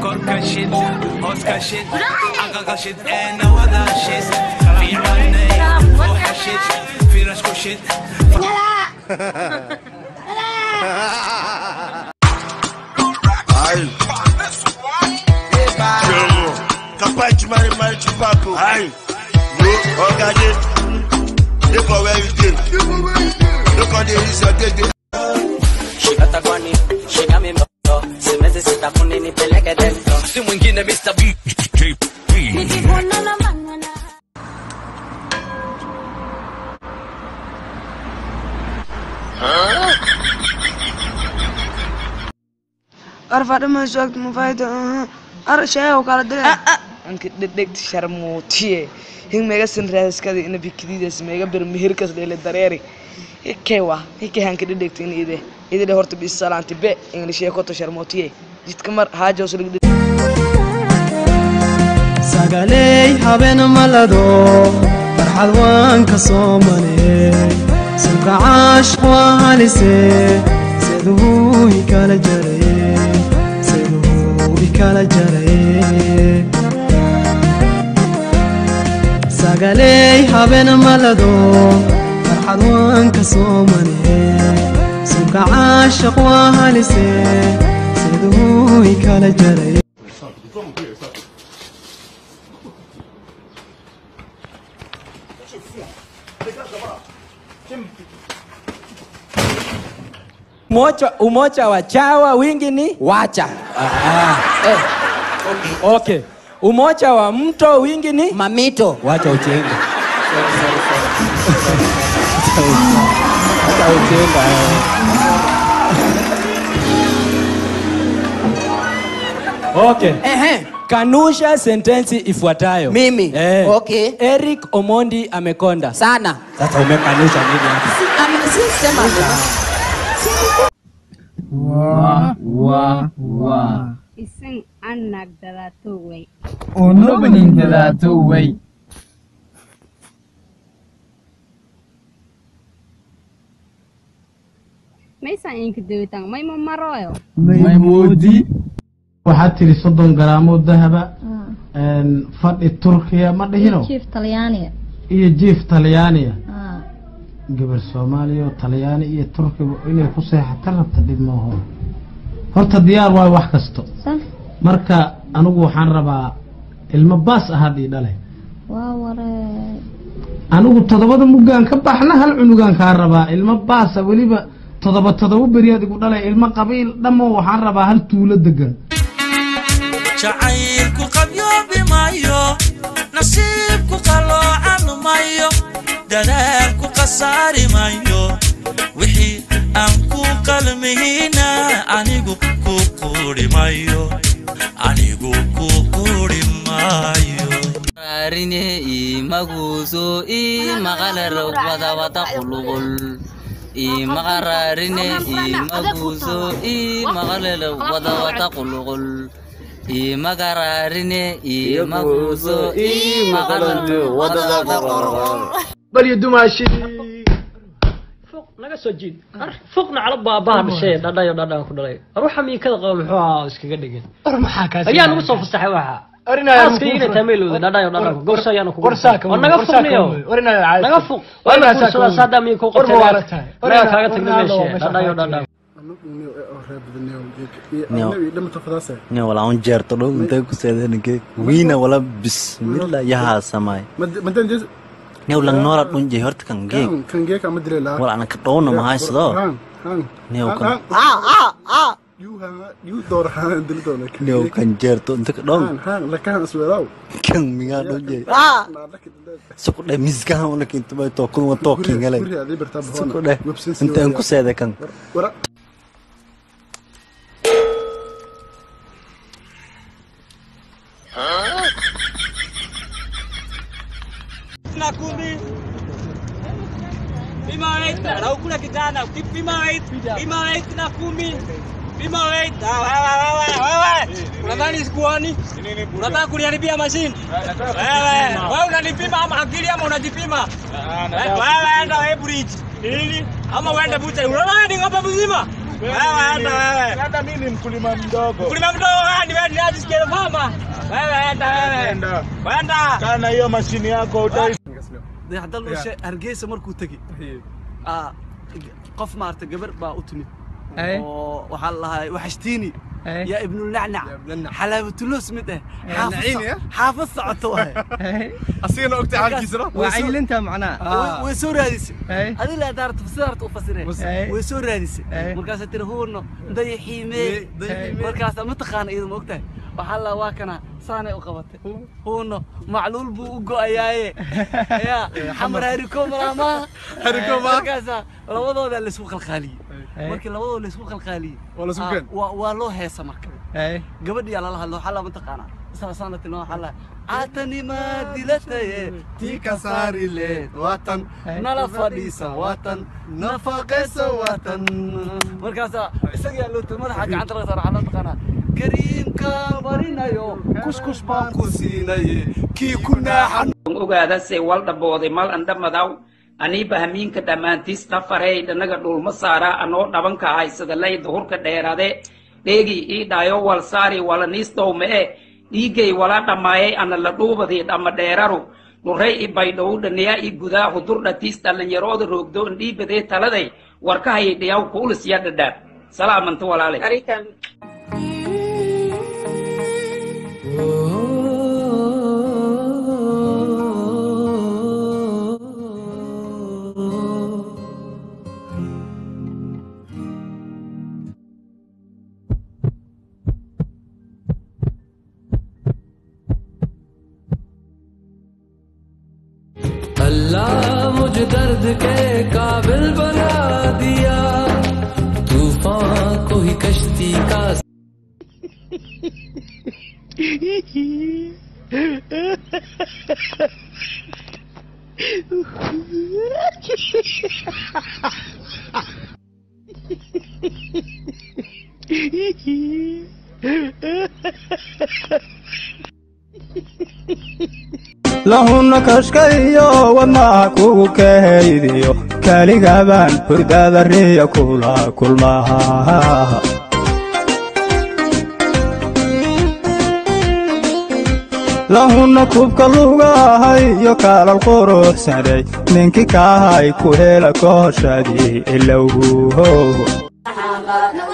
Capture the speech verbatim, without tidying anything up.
Korka shit, Oscar shit, Agaga shit, and no other shit. Feel my name, Oha shit, Firashko shit. Aïe. Capaz de marimar de papo. Aïe. Regardez. Look at where you did. Look at the reason they did. She got a gunny, she got me moto. Si me necesita kuni ni peleke dentro. Si mwingine Mister B. أرفع ما شوقت مفايدة أرشة وقال ده أنك دقت شرموتيه هين ميجا سنراس كذي إنه بكذي دس ميجا برمهير كذا اللي دراري كيوا هيك هانك دقت إني إذا إذا ده هرت بيسال عن تبع إنجليزية كوتو شرموتيه جت كمر حاجة وصل قد سجلي حبنا ملادو فرحة وان كصومني سمك عاش وهالسي سيدوه كلا جري kala jaray sagalay habena malado farxad waan ka soomane suka aashaq waa halise siduu kala jaray Umoja, umoja wa chawa wingi ni wacha. Ah, eh. Okay. Okay. Umoja wa mto wingi ni mamito. Wacha uchenga. Wacha uchenga. Okay. Ehe. Kanusha sentensi ifuatayo. Mimi. Eh. Okay. Eric Omondi amekonda. Sana. Sasa umekanusha nini hapa? Si sema. Wah, wah, wah. Isang anak dalato way. Ono bening dalato way. May sa inyo kudutang may mamaroyo. May modi. waxaad tiri soddon garaamo dahaba een fadhi Turkiya ma dhihino Chief Talyaaniga iyo jiif Talyaaniga gabar Soomaaliya oo Talyaani iyo Turki inay ku seexato rabta dib ma aha horta diyaar waa wax kasto marka anigu waxaan rabaa ilmo baas ahad ii dhalay waa waray anigu todobada mugaan ka baxna hal cunugan ka rabaa ilmo baas waliba todoba todoba bariyaad igu dhalay ilmo qabiil dhamo waxaan rabaa hal tuulo degan jacaylku qabyoobi maayo nasiibku qaloocan maayo dadaalku qasaari maayo wixii aan ku qalmihina anigu ku quri maayo anigu ku quri maayo arine i maguso i magalar wada wada qulqul i magararine i maguso i magalar wada wada qulqul I magararine I maguso I magalar wada wada qulqul bal yadumashi فوق naga soo jiid fuqna cala baabaha bishay dhadhayo dhadhayo ku dhalay ruuxa mi kada qabo muxuu ahaa iskaga dhigin war maxaa kaas ayaa nagu soo fasaxay waxa arinayo askayna tameelooda dhadhayo dhadhayo goorsa ayaan ku war naga fuqniyo naga fuq wala soo saada mi ku qabtay naga kaaga tagnay meesha dhadhayo dhadhayo نيو ولا عن جرت له أنت كسيدة نك وين ولا بسم الله يا سماي نيو لان نورا تونجي هرت كان جيك كان جيك أمد لله ولا أنا كتونا ما هاي صدا نيو كان آه آه آه يو ها يو دور هان دلتونا نيو كان جرت أنت كتونا هان هان لكان أسوأ كان مياه تونجي سكوت ده ميزكها ولا كنت ما توكل وتوكين عليه سكوت ده أنت أنك كسيدة كان Nakumi Bima wait raw kula kijana bima wait bima wait nakumi bima wait wewe unadhani sikuoni unataka kuniharibia mashine wewe wewe unanipima ama akili ama unajipima wewe enda wewe bridge ili ama uende bucha unaona ni ngapa mzima wewe enda wewe hata mimi mkulima mdogo mkulima mdogo gani wewe ni aje sikile mama. Wewe enda wewe. Enda. Kana hiyo mashini yako utai. هذا الشيء هرجيس مركو تجي آه قف مارت جبر باوتمي وحلها وحشتيني يا ابن النعنع حلاوة اللوس متى حافظ حافظ صعطوها أصير وقت على الجزرة وعيل أنت معنا وسوري هذه هذه لا دارت فسرت وفسرت وسوري هذه مركز ترهون ضي حيمي مركز متخان إذا وقتها وحلا واكنا صانع وقبته هو معلول بوجو أياه يا حمر هريكم راما هريكم ما كذا لوضع ده السوق الخالي مركز لوضع السوق الخالي ولا سوقين والله هي سمك قبل يلا الله الله حلا متقنا سنة إنه حلا عتني ما دلته تيك ساري لي وطن نلفدي سواتن نفق سواتن مركز سجل له تمر حاجة عن طريق حلا متقنا كريم كابرينا يو كسكس باكوسينا كي كنا حن ogaada se walda booday mal anda madaw ani bahamiinka dhamaantiis nafaray danaga dhulma saara anoo dhabanka haysada lay duhurka dheerade dheegi ii dhaayo wal saari wala niistow mee dhiigay wala dhamaayay ana la dhuubadii dhama dheeraru nuray i baydhow dhaniya i gudaa hudurdhatiis dhalinyarooda roogdo indhiibadee taladay warkahayay dhiyaw kuulis ya dhadhaab salaamanta walaale अल्लाह मुझे दर्द के काबिल बना दिया तूफान को ही कश्ती का lahuna kashkayo wadnaha kugu kahaydiyo kaligabaan hurdada riya kula kulmaha lahuna kubka lugahay yo kalal quruxsaday ninki kahay ku hela kooshadii ilowhu